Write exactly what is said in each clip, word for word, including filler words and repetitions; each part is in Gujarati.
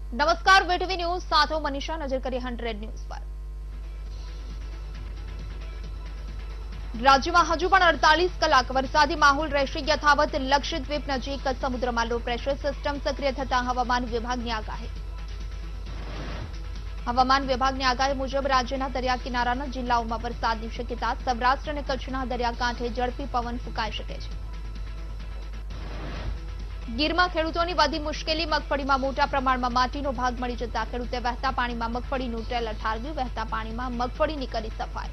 નમસ્કાર વીટીવી ન્યૂઝ સાથે હું મનીષા નજર કરીએ હંડ્રેડ ન્યૂઝ પર। રાજ્યમાં હજુ પણ અડતાલીસ કલાક વરસાદી માહોલ રહેશે યથાવત। લક્ષદ્વીપ નજીક સમુદ્રમાં લો પ્રેશર સિસ્ટમ સક્રિય થતા હવામાન વિભાગની આગાહી। હવામાન વિભાગની આગાહી મુજબ રાજ્યના દરિયા કિનારાના જિલ્લાઓમાં વરસાદની શક્યતા। સૌરાષ્ટ્ર અને કચ્છના દરિયાકાંઠે ઝડપી પવન ફૂંકાઈ શકે છે। ગીરમાં ખેડૂતોની વધી મુશ્કેલી। મગફળીમાં મોટા પ્રમાણમાં માટીનો ભાગ મળી જતા ખેડૂતે વહેતા પાણીમાં મગફળીનું ટ્રેલર ઠાલવ્યું। વહેતા પાણીમાં મગફળીની કરી સફાઈ।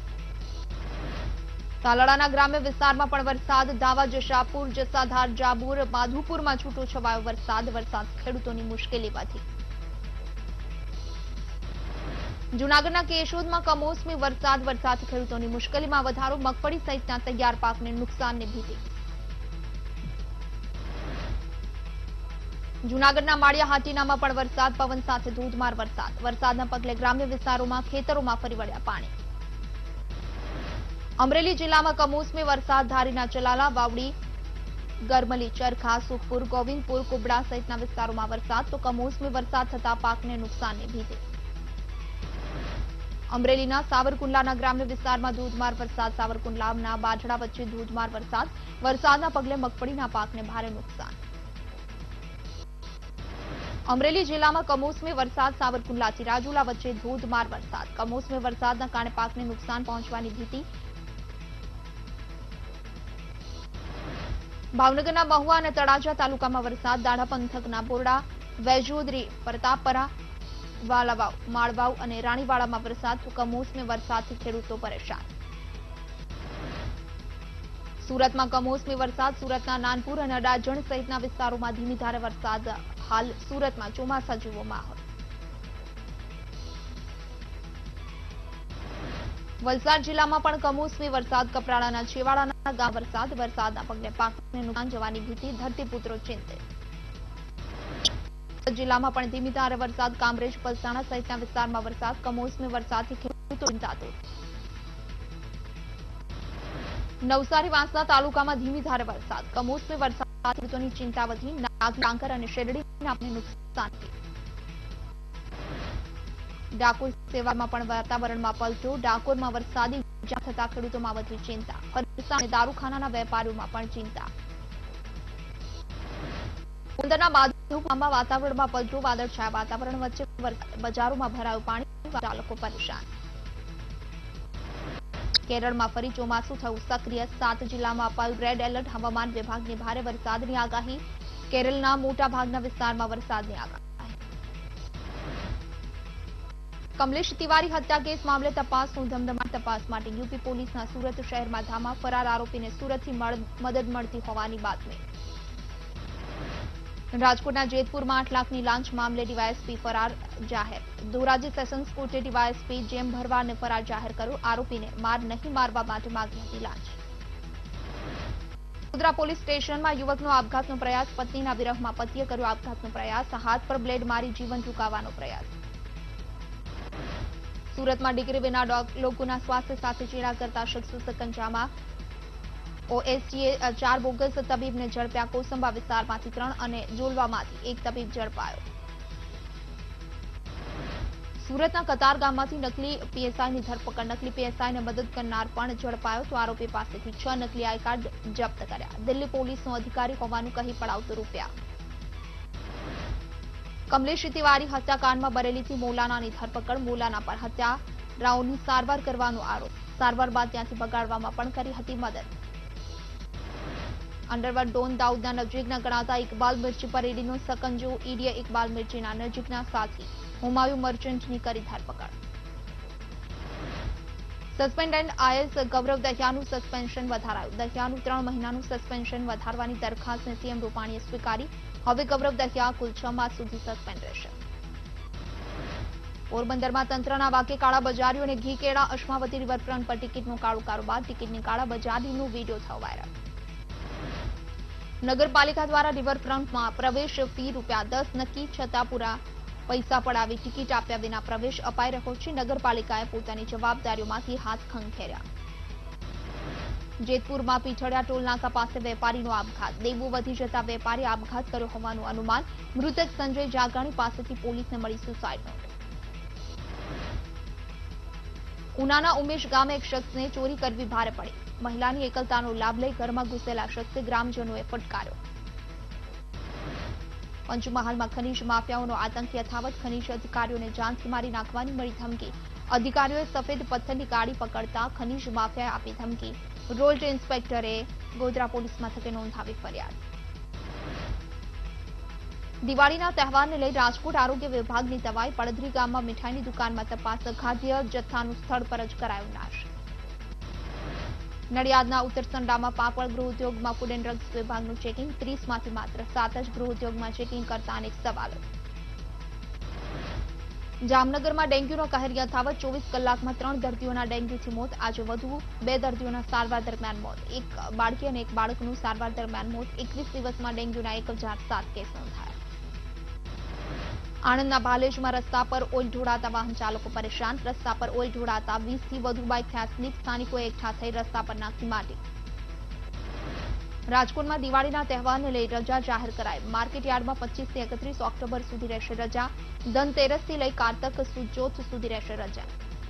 તાલાળાના ગ્રામ્ય વિસ્તારમાં પણ વરસાદ। ધાવા, જશાપુર, જસાધાર, જાબુર, માધુપુરમાં છૂટો છવાયો વરસાદ। વરસાદ ખેડૂતોની મુશ્કેલી વધી। જૂનાગઢના કેશોદમાં કમોસમી વરસાદ। વરસાદથી ખેડૂતોની મુશ્કેલીમાં વધારો। મગફળી સહિતના તૈયાર પાકને નુકસાનની ભીતિ। જૂનાગઢના માળિયા હાટીનામાં પણ વરસાદ। પવન સાથે ધોધમાર વરસાદ। વરસાદના પગલે ગ્રામ્ય વિસ્તારોમાં ખેતરોમાં ફરી વળ્યા પાણી। અમરેલી જિલ્લામાં કમોસમી વરસાદ। ધારીના ચલાલા, વાવડી, ગરમલી, ચરખા, સુખપુર, ગોવિંદપુર, કુબડા સહિતના વિસ્તારોમાં વરસાદ તો કમોસમી વરસાદ થતા પાકને નુકસાનની ભીતિ। અમરેલીના સાવરકુંડલાના ગ્રામ્ય વિસ્તારમાં ધોધમાર વરસાદ। સાવરકુંડલાના બાજડા વચ્ચે ધોધમાર વરસાદ। વરસાદના પગલે મગફળીના પાકને ભારે નુકસાન। અમરેલી જિલ્લામાં કમોસમી વરસાદ। સાવરકુંડલાથી રાજુલા વચ્ચે ધોધમાર વરસાદ। કમોસમી વરસાદના કારણે પાકને નુકસાન પહોંચવાની ભીતિ। ભાવનગરના મહુવા અને તળાજા તાલુકામાં વરસાદ। દાઢા પંથકના બોરડા, વેજોદરી, પ્રતાપપરા, વાલાવાવ, માળવાવ અને રાણીવાડામાં વરસાદ તો કમોસમી વરસાદથી ખેડૂતો પરેશાન। સુરતમાં કમોસમી વરસાદ। સુરતના નાનપુર અને અડાજણ સહિતના વિસ્તારોમાં ધીમી ધારે વરસાદ। હાલ સુરતમાં ચોમાસા જેવો માહોલ। વલસાડ જિલ્લામાં પણ કમોસમી વરસાદ। કપરાડાના છેવાડાના ગામ વરસાદ। વરસાદના પગલે પાકને નુકસાન જવાની ભીતિ। ધરતીપુત્રો ચિંતિત। જિલ્લામાં પણ ધીમી ધારે વરસાદ। કામરેજ, પલસાણા સહિતના વિસ્તારમાં વરસાદ। કમોસમી વરસાદથી ખેડૂતો ચિંતાતુર। નવસારી વાંસદા તાલુકામાં ધીમી ધારે વરસાદ। કમોસમી વરસાદ ખેડૂતોની ચિંતા વધી। નાગલી, ડાંગર અને શેરડીના પાકને નુકસાન। ડાકોર સેવામાં પણ વાતાવરણમાં પલટો। ડાકોરમાં વરસાદી ઝાપટા થતા ખેડૂતોમાં વધી ચિંતા। ફરસાણ અને દારૂખાનાના વેપારીઓમાં પણ ચિંતા। પોરબંદરના માધુપુરમાં વાતાવરણમાં પલટો। વાદળછાયા વાતાવરણ વચ્ચે બજારોમાં ભરાયું પાણી। ચાલકો પરેશાન। કેરળમાં ફરી ચોમાસું થયું સક્રિય। સાત જિલ્લામાં અપાયું રેડ એલર્ટ। હવામાન વિભાગની ભારે વરસાદની આગાહી। કેરળના મોટા ભાગના વિસ્તારમાં વરસાદની આગાહી। કમલેશ તિવારી હત્યા કેસ મામલે તપાસનો ધમધમાટ। તપાસ માટે યુપી પોલીસના સુરત શહેરમાં ધામા। ફરાર આરોપીને સુરતથી મદદ મળતી હોવાની બાતમી। રાજકોટના જેતપુરમાં આઠ લાખની લાંચ મામલે ડીવાયએસપી ફરાર જાહેર। ધોરાજી સેશન્સ કોર્ટે ડીવાયએસપી જેમ ભરવાડને ફરાર જાહેર કર્યો। આરોપીને માર નહીં મારવા માટે માગી હતી લાંચ। વડોદરા પોલીસ સ્ટેશનમાં યુવકનો આપઘાતનો પ્રયાસ। પત્નીના વિરહમાં પતિએ કર્યો આપઘાતનો પ્રયાસ। હાથ પર બ્લેડ મારી જીવન ટૂંકાવવાનો પ્રયાસ। સુરતમાં ડિગ્રી વિના લોકોના સ્વાસ્થ્ય સાથે ચેડા કરતા શખ્સો સકંજામાં। ઓએસટીએ ચાર બોગસ તબીબને ઝડપ્યા। કોસંબા વિસ્તારમાંથી ત્રણ અને જોલવામાંથી એક તબીબ ઝડપાયો। સુરતના કતારગામમાંથી નકલી પીએસઆઈની ધરપકડ। નકલી પીએસઆઈને મદદ કરનાર પણ ઝડપાયો તો આરોપી પાસેથી છ નકલી આઈ કાર્ડ જપ્ત કર્યા। દિલ્હી પોલીસનો અધિકારી હોવાનું કહી પડાવતો રૂપિયા। કમલેશ તિવારી હત્યાકાંડમાં બરેલીથી મોલાનાની ધરપકડ। મોલાના પર હત્યારાઓની સારવાર કરવાનો આરોપ। સારવાર બાદ ત્યાંથી ભગાડવામાં પણ કરી હતી મદદ। અંડરવર્લ્ડ ડોન દાઉદના નજીકના ગણાતા ઇકબાલ મિર્ચી પરેડીનો સકંજો। ઈડીએ ઇકબાલ મિર્ચીના નજીકના સાથી હુમાયુ મર્ચન્ટની કરી ધરપકડ। સસ્પેન્ડેડ આઈએએસ ગૌરવ દહિયાનું સસ્પેન્શન વધારાયું। દહિયાનું ત્રણ મહિનાનું સસ્પેન્શન વધારવાની દરખાસ્તને સીએમ રૂપાણીએ સ્વીકારી। હવે ગૌરવ દહિયા કુલ છ માસ સુધી સસ્પેન્ડ રહેશે। પોરબંદરમાં તંત્રના વાકે કાળાબજારીઓને ઘી કેળા। અશ્માવતી રિવરફ્રન્ટ પર ટિકિટનો કાળો કારોબાર। ટિકિટની કાળાબજારીનો વિડીયો થયો વાયરલ। નગરપાલિકા દ્વારા રિવરફ્રન્ટમાં પ્રવેશ ફી રૂપિયા દસ નક્કી છતાં પૂરા પૈસા પડાવી ટિકિટ આપ્યા વિના પ્રવેશ અપાઈ રહ્યો છે। નગરપાલિકાએ પોતાની જવાબદારીઓમાંથી હાથ ખંખેર્યા। જેતપુરમાં પીઠડિયા ટોલનાકા પાસે વેપારીનો આપઘાત. દેવું વધી જતા વેપારી આપઘાત કર્યો હોવાનું અનુમાન. મૃતક સંજય જાગાણી પાસેથી પોલીસને મળી સુસાઇડ નોટ. ઉનાના ઉમેશ ગામે એક શખ્સને ચોરી કરવી ભારે પડી. મહિલાની એકલતાનો લાભ લઈ ઘરમાં ઘૂસેલા શખ્સે ગ્રામજનોએ ફટકાર્યો. પંચમહાલમાં ખનીજ માફિયાઓનો આતંક યથાવત. ખનીજ અધિકારીઓને જાનથી મારી નાખવાની મળી ધમકી. અધિકારીઓએ સફેદ પથ્થરની ગાડી પકડતા ખનીજ માફિયાએ આપી ધમકી. રોલ્ટ ઇન્સ્પેક્ટરે ગોધરા પોલીસ મથકે નોંધાવી ફરિયાદ. દિવાળીના તહેવારને લઈ રાજકોટ આરોગ્ય વિભાગની દવાઈ. પડધરી ગામમાં મીઠાઈની દુકાનમાં તપાસ. ખાદ્ય જથ્થાનું સ્થળ પર જ કરાયો નાશ. નડિયાદના ઉત્તરસંડામાં પાપડ ગૃહ ઉદ્યોગમાં ફૂડ એન્ડ ડ્રગ્સ વિભાગનું ચેકિંગ. ત્રીસ માંથી માત્ર સાત જ ગૃહ ઉદ્યોગમાં ચેકિંગ કરતા અનેક સવાલો. જામનગરમાં ડેન્ગ્યુનો કહેર યથાવત. ચોવીસ કલાકમાં ત્રણ દર્દીઓના ડેન્ગ્યુથી મોત. આજે વધુ બે દર્દીઓના સારવાર દરમિયાન મોત. એક બાળકી અને એક બાળકનું સારવાર દરમિયાન મોત. એકવીસ દિવસમાં ડેન્ગ્યુના એક હજાર સાત કેસ નોંધાયા. આણંદના ભાલેજમાં રસ્તા પર ઓઇલ ઢોળાતા વાહન ચાલકો પરેશાન. રસ્તા પર ઓઇલ ઢોળાતા વીસ થી વધુ બાઇક થયા સ્લીપ. સ્થાનિકોએ એકઠા થઈ રસ્તા પર નાખી માટી. રાજકોટમાં દિવાળીના તહેવારને લઈ રજા જાહેર કરાઈ. માર્કેટ યાર્ડમાં પચીસ થી એકત્રીસ ઓક્ટોબર સુધી રહેશે રજા. ધનતેરસથી લઈ કારતક સુદ સુધી રહેશે રજા.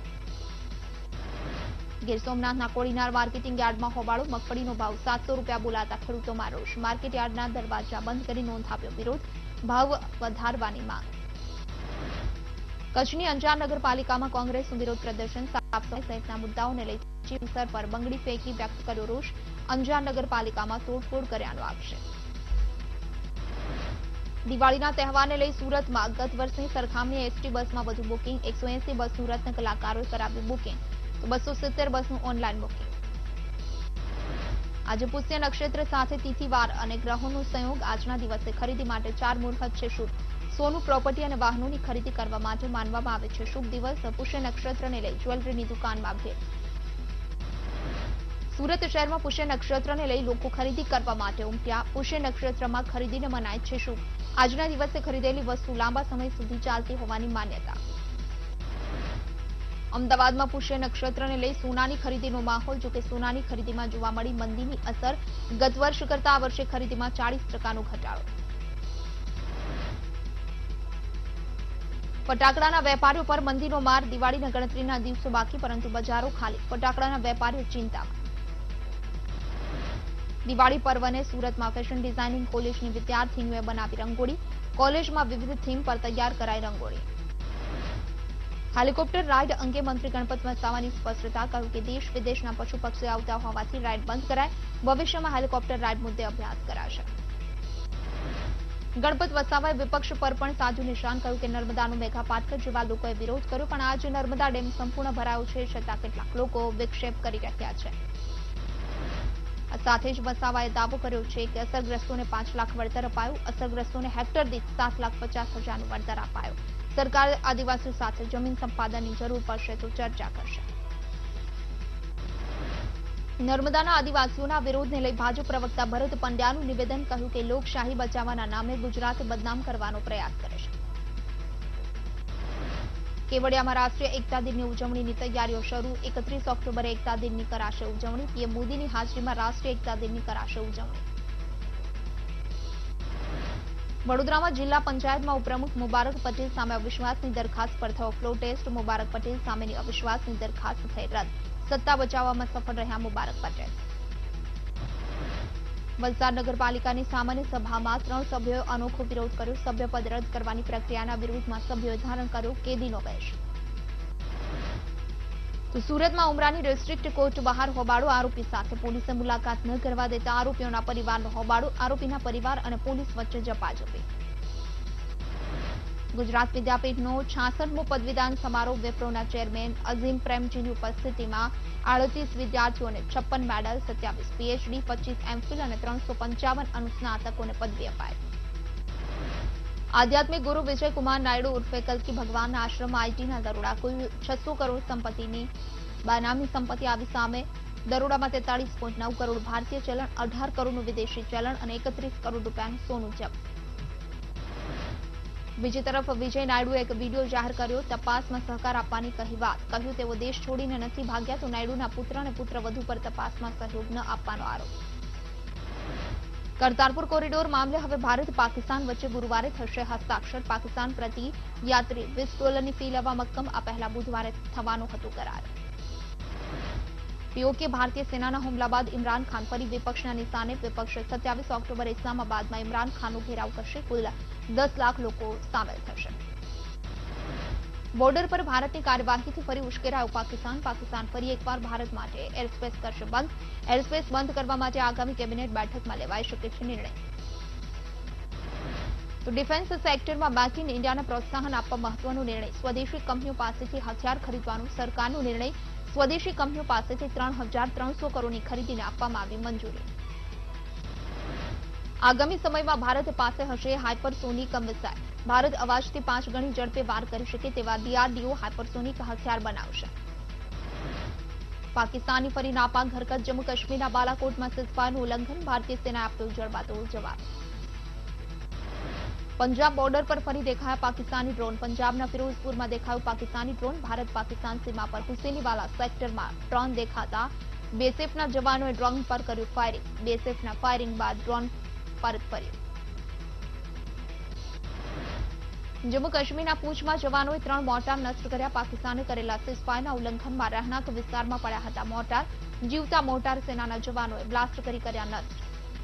ગીર સોમનાથના કોડીનાર માર્કેટિંગ યાર્ડમાં હોબાળો. મગફળીનો ભાવ સાતસો રૂપિયા બોલાતા ખેડૂતોમાં રોષ. માર્કેટ યાર્ડના દરવાજા બંધ કરી નોંધાવ્યો વિરોધ. ભાવ વધારવાની માંગ. કચ્છની અંજાર નગરપાલિકામાં કોંગ્રેસનું વિરોધ પ્રદર્શન. સાફ સફાઈ સહિતના મુદ્દાઓને લઈ ચીફ ઓફિસર પર બંગડી ફેંકી વ્યક્ત કર્યો રોષ. અંજાર નગરપાલિકામાં તોડફોડ કર્યાનો આક્ષેપ. દિવાળીના તહેવારને લઈ સુરતમાં ગત વર્ષની સરખામણીએ એસટી બસમાં વધુ બુકિંગ. એકસો એસી બસનું રત્ન કલાકારોએ કરાવ્યું બુકિંગ. તો બસો સિત્તેર બસનું ઓનલાઈન બુકિંગ. આજે પુષ્ય નક્ષત્ર સાથે તિથિવાર અને ગ્રહોનો સંયોગ. આજના દિવસે ખરીદી માટે ચાર મુહૂર્ત છે શુભ. સોનું, પ્રોપર્ટી અને વાહનોની ખરીદી કરવા માટે માનવામાં આવે છે શુભ દિવસ. પુષ્ય નક્ષત્રને લઈ જ્વેલરીની દુકાનમાં ભીડ. સુરત શહેરમાં પુષ્ય નક્ષત્રને લઈ લોકો ખરીદી કરવા માટે ઉમટ્યા. પુષ્ય નક્ષત્રમાં ખરીદીને મનાય છે શુભ. આજના દિવસે ખરીદેલી વસ્તુ લાંબા સમય સુધી ચાલતી હોવાની માન્યતા. અમદાવાદમાં પુષ્ય નક્ષત્રને લઈ સોનાની ખરીદીનો માહોલ. જોકે સોનાની ખરીદીમાં જોવા મળી મંદીની અસર. ગત વર્ષ કરતા આ વર્ષે ખરીદીમાં ચાલીસ ટકાનો ઘટાડો. ફટાકડાના વેપારીઓ પર મંદીનો માર. દિવાળીના ગણતરીના દિવસો બાકી પરંતુ બજારો ખાલી. ફટાકડાના વેપારીઓ ચિંતામાં. દિવાળી પર્વને સુરતમાં ફેશન ડિઝાઇનિંગ કોલેજની વિદ્યાર્થીનીઓએ બનાવી રંગોળી. કોલેજમાં વિવિધ થીમ પર તૈયાર કરાઈ રંગોળી. હેલિકોપ્ટર રાઇડ અંગે મંત્રી ગણપત વસાવાની સ્પષ્ટતા. કહ્યું કે દેશ વિદેશના પશુ પક્ષીઓ આવતા હોવાથી રાઇડ બંધ કરાય. ભવિષ્યમાં હેલિકોપ્ટર રાઇડ મુદ્દે અભ્યાસ કરાશે. ગણપત વસાવાએ વિપક્ષ પર પણ સાધું નિશાન. કહ્યું કે નર્મદાનો મેઘા પાટકર જેવા લોકોએ વિરોધ કર્યો પણ આજે નર્મદા ડેમ સંપૂર્ણ ભરાયો છે છતાં કેટલાક લોકો વિક્ષેપ કરી રહ્યા છે. સાથે જ વસાવાએ દાવો કર્યો છે કે અસરગ્રસ્તોને પાંચ લાખ વળતર અપાયું. અસરગ્રસ્તોને હેક્ટર દીઠ સાત લાખ પચાસ હજારનું વળતર અપાયું. સરકાર આદિવાસીઓ સાથે જમીન સંપાદનની જરૂર પડશે તો ચર્ચા કરશે. નર્મદાના આદિવાસીઓના વિરોધને લઈ ભાજપ પ્રવક્તા ભરત પંડ્યાનું નિવેદન. કહ્યું કે લોકશાહી બચાવવાના નામે ગુજરાત બદનામ કરવાનો પ્રયાસ કરે છે. કેવડિયામાં રાષ્ટ્રીય એકતા દિનની ઉજવણીની તૈયારીઓ શરૂ. એકત્રીસ ઓક્ટોબરે એકતા દિનની કરાશે ઉજવણી. પીએમ મોદીની હાજરીમાં રાષ્ટ્રીય એકતા દિનની કરાશે ઉજવણી. વડોદરામાં જિલ્લા પંચાયતમાં ઉપપ્રમુખ મુબારક પટેલ સામે અવિશ્વાસની દરખાસ્ત પર થયો ફ્લો ટેસ્ટ. મુબારક પટેલ સામેની અવિશ્વાસની દરખાસ્ત થઈ રદ. સત્તા બચાવવામાં સફળ રહ્યા મુબારક પટેલ. વલસાડ નગરપાલિકાની સામાન્ય સભામાં ત્રણ સભ્યોએ અનોખો વિરોધ કર્યો. સભ્યપદ રદ કરવાની પ્રક્રિયાના વિરોધમાં સભ્યોએ ધારણ કર્યો કેદીનો વેશ. તો સુરતમાં ઉમરાની ડિસ્ટ્રિક્ટ કોર્ટ બહાર હોબાળો. આરોપી સાથે પોલીસે મુલાકાત ન કરવા દેતા આરોપીઓના પરિવારનો હોબાળો. આરોપીના પરિવાર અને પોલીસ વચ્ચે ઝપાઝપી. ગુજરાત વિદ્યાપીઠનો છાસઠમો પદવીદાન સમારોહ. વિપ્રોના ચેરમેન અઝીમ પ્રેમજીની ઉપસ્થિતિમાં આડત્રીસ વિદ્યાર્થીઓને છપ્પન મેડલ, સત્યાવીસ પીએચડી, પચીસ એમફિલ અને ત્રણસો પંચાવન અનુસ્નાતકોને પદવી અપાઈ. આધ્યાત્મિક ગુરુ વિજયકુમાર નાયડુ ઉર્ફે કલ્કી ભગવાનના આશ્રમમાં આઈટીના દરોડા. કુલ છસો કરોડ સંપત્તિની બેનામી સંપત્તિ આવી સામે. દરોડામાં તેતાળીસ પોઈન્ટ નવ કરોડ ભારતીય ચલણ, અઢાર કરોડનું વિદેશી ચલણ અને એકત્રીસ કરોડ રૂપિયાનું સોનું જપ્ત. બીજી તરફ વિજય નાયડુએ એક વિડીયો જાહેર કર્યો, તપાસમાં સહકાર આપવાની કહી વાત. કહ્યું તેઓ દેશ છોડીને નથી ભાગ્યા, તો નાયડુના પુત્ર અને પુત્રવધુ પર તપાસમાં સહયોગ ન આપવાનો આરોપ. કરતારપુર કોરિડોર મામલે હવે ભારત પાકિસ્તાન વચ્ચે ગુરુવારે થશે હસ્તાક્ષર. પાકિસ્તાન પ્રતિ યાત્રી વીસ ડોલરની ફી લેવા મક્કમ. આ પહેલા બુધવારે થવાનો હતો કરાર. પીઓકે ભારતીય સેનાના હુમલા બાદ ઇમરાન ખાન ફરી વિપક્ષના નિશાને. વિપક્ષ સત્યાવીસ ઓક્ટોબરે ઇસ્લામાબાદમાં ઇમરાન ખાનનો ઘેરાવ કરશે. કુલ દસ લાખ લોકો સામેલ થશે. બોર્ડર પર ભારતની કાર્યવાહીથી ફરી ઉશ્કેરાયો પાકિસ્તાન. પાકિસ્તાન ફરી એકવાર ભારત માટે એરસ્પેસ કરશે બંધ. એરસ્પેસ બંધ કરવા માટે આગામી કેબિનેટ બેઠકમાં લેવાઈ શકે છે નિર્ણય. તો ડિફેન્સ સેક્ટરમાં મેક ઇન ઇન્ડિયાને પ્રોત્સાહન આપવા મહત્વનો નિર્ણય. સ્વદેશી કંપનીઓ પાસેથી હથિયાર ખરીદવાનો સરકારનો નિર્ણય. સ્વદેશી કંપનીઓ પાસેથી ત્રણ હજાર ત્રણસો કરોડની ખરીદીને આપવામાં આવી મંજૂરી. આગામી સમયમાં ભારત પાસે હશે હાઇપરસોનિક મિસાઇલ. ભારત અવાજથી પાંચ ગણી ઝડપે વાર કરી શકે તેવા ડીઆરડીઓ હાઇપરસોનિક હથિયાર બનાવશે. પાકિસ્તાની ફરી નાપાક હરકત. જમ્મુ કાશ્મીરના બાલાકોટમાં સીઝફાયરનું ઉલ્લંઘન. ભારતીય સેનાએ આપ્યો જડબાતોડ જવાબ. પંજાબ બોર્ડર પર ફરી દેખાયા પાકિસ્તાની ડ્રોન. પંજાબના ફિરોઝપુરમાં દેખાયું પાકિસ્તાની ડ્રોન. ભારત પાકિસ્તાન સીમા પર હુસેનીવાલા સેક્ટરમાં ડ્રોન દેખાતા બીએસએફના જવાનોએ ડ્રોન પર કર્યું ફાયરિંગ. બીએસએફના ફાયરિંગ બાદ ડ્રોન પરત ફર્યું. જમ્મુ કાશ્મીરના પૂંછમાં જવાનોએ ત્રણ મોર્ટાર નષ્ટ કર્યા. પાકિસ્તાને કરેલા સીઝફાયરના ઉલ્લંઘનમાં રહેણાંક વિસ્તારમાં પડ્યા હતા મોર્ટાર. જીવતા મોર્ટાર સેનાના જવાનોએ બ્લાસ્ટ કરી કર્યા નષ્ટ.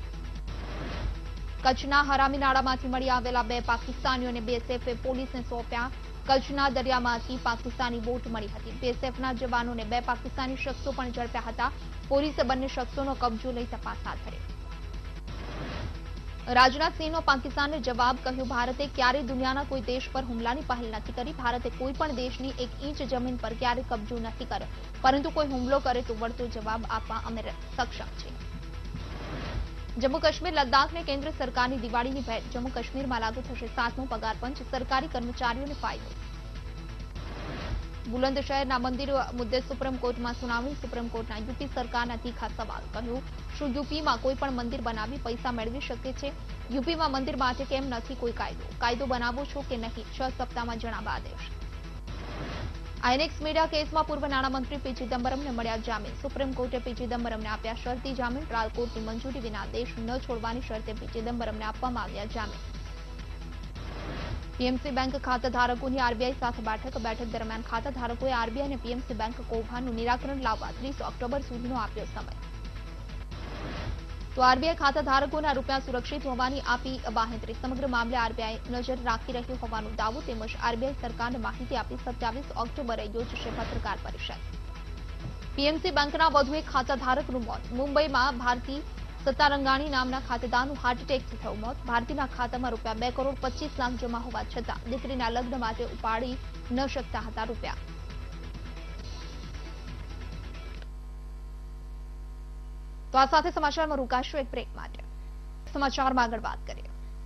કચ્છના હરામીનાળામાંથી મળી આવેલા બે પાકિસ્તાનીઓને બીએસએફે પોલીસને સોંપ્યા. કચ્છના દરિયામાંથી પાકિસ્તાની બોટ મળી હતી. બીએસએફના જવાનોને બે પાકિસ્તાની શખ્સો પણ ઝડપ્યા હતા. પોલીસે બંને શખ્સોનો કબજો લઈ તપાસ હાથ ધરી. રાજનાથસિંહનો પાકિસ્તાનને જવાબ. કહ્યું, ભારતે ક્યારેય દુનિયાના કોઈ દેશ પર હુમલાની પહેલ નથી કરી. ભારતે કોઈ પણ દેશની એક ઇંચ જમીન પર ક્યારેય કબજો નથી કર્યો, પરંતુ કોઈ હુમલો કરે તો વળતો જવાબ આપવા અમે સક્ષમ છીએ. જમ્મુ કાશ્મીર લદ્દાખને કેન્દ્ર સરકારની દિવાળીની ભેટ. જમ્મુ કાશ્મીરમાં લાગુ થશે સાતમો પગાર પંચ. સરકારી કર્મચારીઓને ફાયદો. બુલંદશહેરના મંદિર મુદ્દે સુપ્રીમ કોર્ટમાં સુનાવણી. સુપ્રીમ કોર્ટના યુપી સરકારના તીખા સવાલ. કહ્યું, શું યુપીમાં કોઈ પણ મંદિર બનાવી પૈસા મેળવી શકે છે? યુપીમાં મંદિર માટે કેમ નથી કોઈ કાયદો? કાયદો બનાવો છો કે નહીં? છ સપ્તાહમાં જણાવવા આદેશ. આઈએનએક્સ મીડિયા કેસમાં પૂર્વ નાણામંત્રી પી ચિદમ્બરમને મળ્યા જામીન. સુપ્રીમ કોર્ટે પી ચિદમ્બરમને આપ્યા શરતી જામીન. ટ્રાયલ કોર્ટની મંજૂરી વિના દેશ ન છોડવાની શરતે પી ચિદમ્બરમને આપવામાં આવ્યા જામીન. પીએમસી બેંક ખાતાધારકોની આરબીઆઈ સાથે બેઠક. બેઠક દરમિયાન ખાતાધારકોએ આરબીઆઈ અને પીએમસી બેંક કૌભાંડનું નિરાકરણ લાવવા ત્રીસ ઓક્ટોબર સુધીનો આપ્યો સમય. તો આરબીઆઈ ખાતાધારકોના રૂપિયા સુરક્ષિત હોવાની આપી બાહેંધરી. સમગ્ર મામલે આરબીઆઈ નજર રાખી રહ્યું હોવાનો દાવો. તેમજ આરબીઆઈ સરકારને માહિતી આપી સત્યાવીસ ઓક્ટોબરે યોજશે પત્રકાર પરિષદ. પીએમસી બેંકના વધુ એક ખાતાધારકનું મોત. મુંબઈમાં ભારતી સત્તારંગાણી નામના ખાતેદારનું હાર્ટ એટેકથી થયું મોત. ભારતીના ખાતામાં રૂપિયા બે કરોડ પચીસ લાખ જમા હોવા છતાં દીકરીના લગ્ન માટે ઉપાડી ન શકતા હતા રૂપિયા. તો આ સાથે સમાચારમાં રોકાશું એક બ્રેક માટે. સમાચારમાં આગળ વાત કરીએ.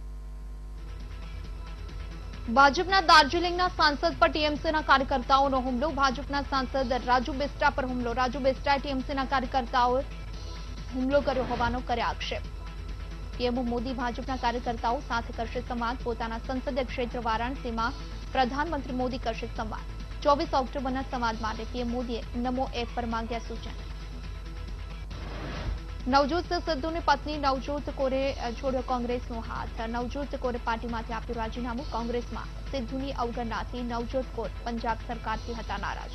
ભાજપના દાર્જિલિંગના સાંસદ પર ટીએમસીના કાર્યકર્તાઓનો હુમલો. ભાજપના સાંસદ રાજુ બિસ્ટા પર હુમલો. રાજુ બિસ્ટાએ ટીએમસીના કાર્યકર્તાઓ હુમલો કર્યો હોવાનો કર્યા આક્ષેપ. પીએમ મોદી ભાજપના કાર્યકર્તાઓ સાથે કરશે સંવાદ. પોતાના સંસદીય ક્ષેત્ર વારાણસીમાં પ્રધાનમંત્રી મોદી કરશે સંવાદ. ચોવીસ ઓક્ટોબરના સંવાદ માટે પીએમ મોદીએ નમો એપ પર માંગ્યા સૂચન. નવજોત સિદ્ધુની પત્ની નવજોત કૌરે છોડ્યો કોંગ્રેસનો હાથ. નવજોત કૌરે પાર્ટીમાંથી આપ્યું રાજીનામું. કોંગ્રેસમાં સિદ્ધુની અવગણનાથી નવજોત કૌર પંજાબ સરકારથી હતા નારાજ.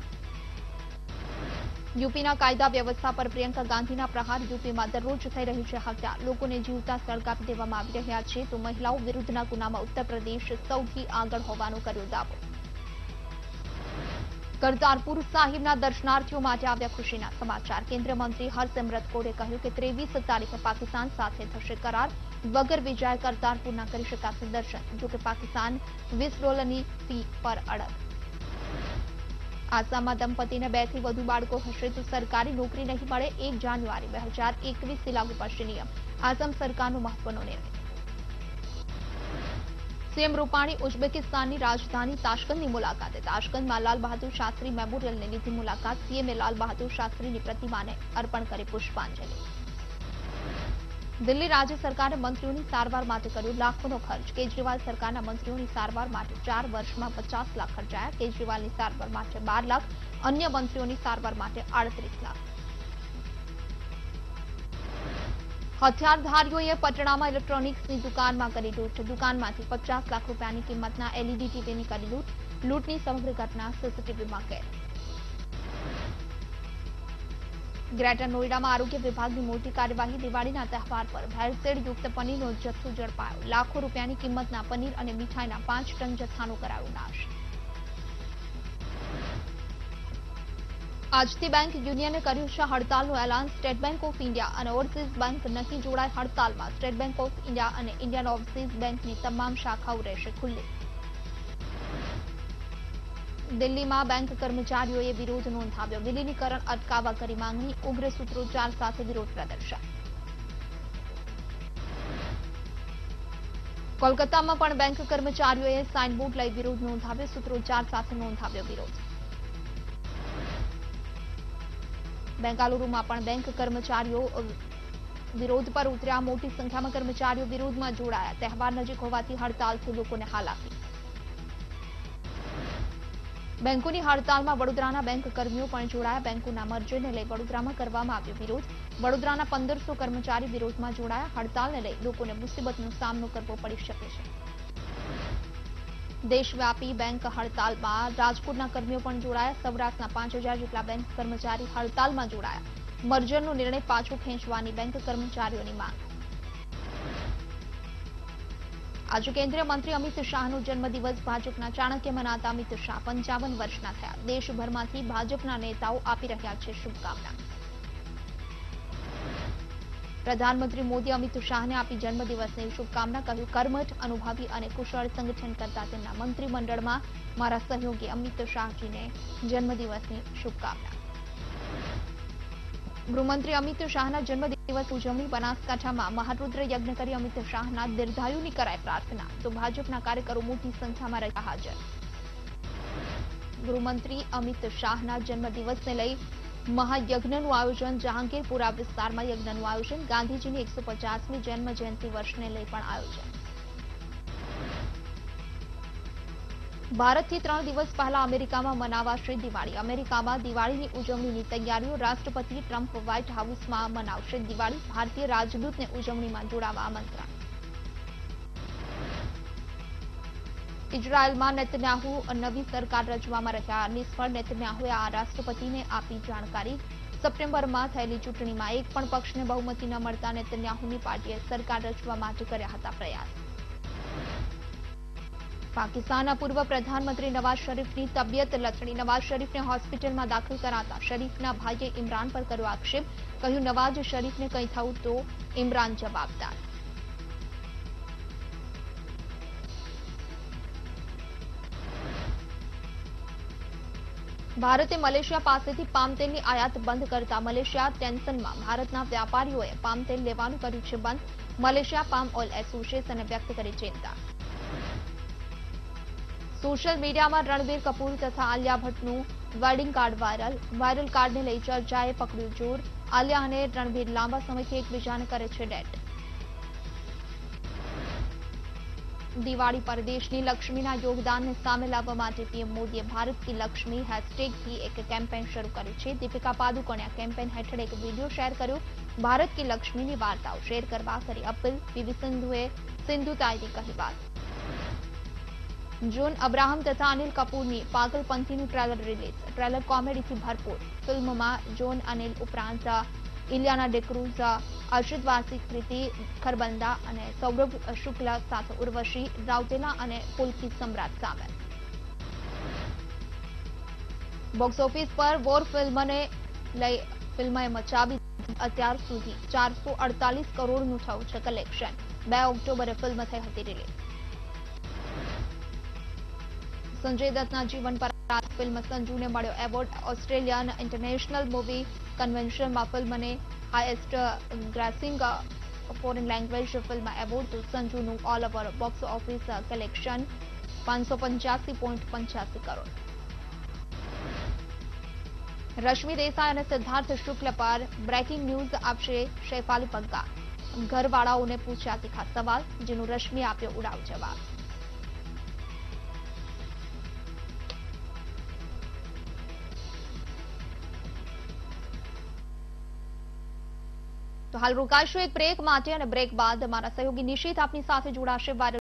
યુપીના કાયદા વ્યવસ્થા પર પ્રિયંકા ગાંધીના પ્રહાર. યુપીમાં દરરોજ થઈ રહી છે હત્યા. લોકોને જીવતા સળગાવી દેવામાં આવી રહ્યા છે. તો મહિલાઓ વિરુદ્ધના ગુનામાં ઉત્તર પ્રદેશ સૌથી આગળ હોવાનો કર્યો દાવો. કરતારપુર સાહિબના દર્શનાર્થીઓ માટે આવ્યા ખુશીના સમાચાર. કેન્દ્રીય મંત્રી હરસિમરત કૌરે કહ્યું કે ત્રેવીસ તારીખે પાકિસ્તાન સાથે થશે કરાર. વગર વિજાએ કરતારપુરના કરી શકાશે દર્શન. જોકે પાકિસ્તાન વીસ ડોલરની ફી પર અડગ. આસામમાં દંપતીને બે થી વધુ બાળકો હશે તો સરકારી નોકરી નહીં મળે. એક જાન્યુઆરી બે હજાર એકવીસથી લાગુ પડશે નિયમ. આસામ સરકારનો મહત્વનો નિર્ણય. સીએમ રૂપાણી ઉઝબેકિસ્તાનની રાજધાની તાશ્કંદની મુલાકાતે. તાશ્કંદમાં લાલ બહાદુર શાસ્ત્રી મેમોરિયલને લીધી મુલાકાત. સીએમએ લાલ બહાદુર શાસ્ત્રીની પ્રતિમાને અર્પણ કરી પુષ્પાંજલિ. દિલ્હી રાજ્ય સરકારે મંત્રીઓની સારવાર માટે કર્યો લાખોનો ખર્ચ. કેજરીવાલ સરકારના મંત્રીઓની સારવાર માટે ચાર વર્ષમાં પચાસ લાખ ખર્ચાયા. કેજરીવાલની સારવાર માટે બાર લાખ, અન્ય મંત્રીઓની સારવાર માટે આડત્રીસ લાખ. હથિયારધારીઓએ પટણામાં ઇલેક્ટ્રોનિક્સની દુકાનમાં કરી લૂંટ. દુકાનમાંથી પચાસ લાખ રૂપિયાની કિંમતના એલઈડી ટીવીની કરી લૂંટ. લૂંટની સમગ્ર ઘટના સીસીટીવીમાં કેદ. ગ્રેટર નોઈડામાં આરોગ્ય વિભાગની મોટી કાર્યવાહી. દિવાળીના તહેવાર પર ભેળસેળ યુક્ત પનીરનો જથ્થો ઝડપાયો. લાખો રૂપિયાની કિંમતના પનીર અને મીઠાઈના પાંચ ટન જથ્થાનો કરાયો નાશ. આજથી બેંક યુનિયને કર્યું છે હડતાલનું એલાન. સ્ટેટ બેંક ઓફ ઇન્ડિયા અને ઓવરસીઝ બેંક નહીં જોડાય હડતાલમાં. સ્ટેટ બેંક ઓફ ઇન્ડિયા અને ઇન્ડિયન ઓવરસીઝ બેંકની તમામ શાખાઓ રહેશે ખુલ્લી. દિલ્હીમાં બેંક કર્મચારીઓએ વિરોધ નોંધાવ્યો. વિલીનીકરણ અટકાવવા કરી માંગણી. ઉગ્ર સૂત્રોચ્ચાર સાથે વિરોધ પ્રદર્શન. કોલકાતામાં પણ બેંક કર્મચારીઓએ સાઇનબોર્ડ લઈ વિરોધ નોંધાવ્યો. સૂત્રોચ્ચાર સાથે નોંધાવ્યો વિરોધ. બેંગાલુરુમાં પણ બેંક કર્મચારીઓ વિરોધ પર ઉતર્યા. મોટી સંખ્યામાં કર્મચારીઓ વિરોધમાં જોડાયા. તહેવાર નજીક હોવાથી હડતાલથી લોકોને હાલાકી. બેંકોની હડતાલમાં વડોદરાના બેંક કર્મીઓ પણ જોડાયા. બેંકોના મર્જરને લઈ વડોદરામાં કરવામાં આવ્યો વિરોધ. વડોદરાના પંદરસો કર્મચારી વિરોધમાં જોડાયા. હડતાલને લઈ લોકોને મુસીબતનો સામનો કરવો પડી શકે છે. દેશવ્યાપી બેંક હડતાલમાં રાજકોટના કર્મીઓ પણ જોડાયા. સૌરાષ્ટ્રના પાંચ હજાર જેટલા બેંક કર્મચારી હડતાલમાં જોડાયા. મર્જરનો નિર્ણય પાછો ખેંચવાની બેંક કર્મચારીઓની માંગ. આજે કેન્દ્રીય મંત્રી અમિત શાહનો જન્મદિવસ. ભાજપના ચાણક્ય મનાતા અમિત શાહ પંચાવન વર્ષના થયા. દેશભરમાંથી ભાજપના નેતાઓ આપી રહ્યા છે શુભકામના. પ્રધાનમંત્રી મોદી અમિત શાહને આપી જન્મદિવસની શુભકામના. કહ્યું, કર્મઠ, અનુભવી અને કુશળ સંગઠન કરતા તેમના મંત્રીમંડળમાં મારા સહયોગી અમિત શાહજીને જન્મદિવસની શુભકામના. ગૃહમંત્રી અમિત શાહના જન્મદિવસ ઉજવણી. બનાસકાંઠામાં મહારુદ્ર યજ્ઞ કરી અમિત શાહના દીર્ઘાયુની કરાય પ્રાર્થના. તો ભાજપના કાર્યકરો મોટી સંખ્યામાં રહ્યા હાજર. ગૃહમંત્રી અમિત શાહના જન્મદિવસને લઈ મહાયજ્ઞનું આયોજન. જહાંગીરપુરા વિસ્તારમાં યજ્ઞનું આયોજન. ગાંધીજીની એકસો પચાસમી જન્મ જયંતિ વર્ષને લઈ પણ આયોજન. ભારતથી ત્રણ દિવસ પહેલા અમેરિકામાં મનાવાશે દિવાળી. અમેરિકામાં દિવાળીની ઉજવણીની તૈયારીઓ. રાષ્ટ્રપતિ ટ્રમ્પ વ્હાઇટ હાઉસમાં મનાવશે દિવાળી. ભારતીય રાજદૂતને ઉજવણીમાં જોડાવા આમંત્રણ. ઇઝરાયેલમાં નેતન્યાહુ નવી સરકાર રચવામાં રહ્યા નિષ્ફળ. નેતન્યાહુએ આ રાષ્ટ્રપતિને આપી જાણકારી. સપ્ટેમ્બરમાં થયેલી ચૂંટણીમાં એક પણ પક્ષને બહુમતી ન મળતા નેતન્યાહુની પાર્ટીએ સરકાર રચવા માટે કર્યા હતા પ્રયાસ. પાકિસ્તાનના પૂર્વ પ્રધાનમંત્રી નવાઝ શરીફની તબિયત લથડી. નવાઝ શરીફને હોસ્પિટલમાં દાખલ કરાતા શરીફના ભાઈએ ઇમરાન પર કર્યો આક્ષેપ. કહ્યું, નવાઝ શરીફને કંઈ થયું તો ઇમરાન જવાબદાર. ભારતે મલેશિયા પાસેથી પામતેલની આયાત બંધ કરતા મલેશિયા ટેન્શનમાં. ભારતના વ્યાપારીઓએ પામતેલ લેવાનું કર્યું છે બંધ. મલેશિયા પામ ઓઇલ એસોસિએશને વ્યક્ત કરી ચિંતા. સોશિયલ મીડિયામાં રણબીર કપૂર તથા આલિયા ભટ્ટનું વેડિંગ કાર્ડ વાયરલ. વાયરલ કાર્ડને લઈ ચર્ચાએ પકડ્યું જોર. આલિયા અને રણબીર લાંબા સમયથી એકબીજાને કરે છે ડેટ. દિવાળી પર દેશની લક્ષ્મીના યોગદાનને સામે લાવવા માટે પીએમ મોદીએ ભારત કી લક્ષ્મી હેશટેગથી એક કેમ્પેન શરૂ કર્યું છે. દીપિકા પાદુકોણે આ કેમ્પેન હેઠળ એક વિડીયો શેર કર્યો. ભારત કી લક્ષ્મીની વાર્તાઓ શેર કરવા કરી અપીલ. પીવી સિંધુએ સિંધુ તાઈની કહી વાત. જોન અબ્રાહમ તથા અનિલ કપૂરની પાગલપંથીનું ટ્રેલર રિલીઝ. ટ્રેલર કોમેડીથી ભરપૂર. ફિલ્મમાં જોન અનિલ ઉપરાંત ઇલિયાના ડિક્રુઝ, અર્શિદ વારસી, કૃતિ ખરબંદા અને સૌરભ શુક્લ સાથે ઉર્વશી રાઉતેલા અને પુલકી સમ્રાટ સામેલ. બોક્સ ઓફિસ પર વોર ફિલ્મને લઈ ફિલ્મએ મચાવી. અત્યાર સુધી ચારસો અડતાલીસ કરોડનું થયું છે કલેક્શન. બે ઓક્ટોબરે ફિલ્મ થઈ હતી રિલીઝ. સંજય દત્તના જીવન પર ફિલ્મ સંજુને મળ્યો એવોર્ડ. ઓસ્ટ્રેલિયન ઇન્ટરનેશનલ મૂવી કન્વેન્શનમાં ફિલ્મને highest grossing foreign language film award. તો સંજુનું all over box office collection પાંચસો પંચ્યાસી પોઈન્ટ પંચ્યાસી કરોડ. રશ્મિ દેસાઈ અને સિદ્ધાર્થ શુક્લ પર બ્રેકિંગ ન્યૂઝ આપશે શેફાલી પગ્ગા. ઘરવાળાઓને પૂછ્યા તીખા સવાલ, જેનું રશ્મિ આપ્યો ઉડાવ જવાબ. તો હાલ રોકાઈશું એક બ્રેક માટે અને બ્રેક બાદ અમારા સહયોગી નિશિત આપની સાથે જોડાશે.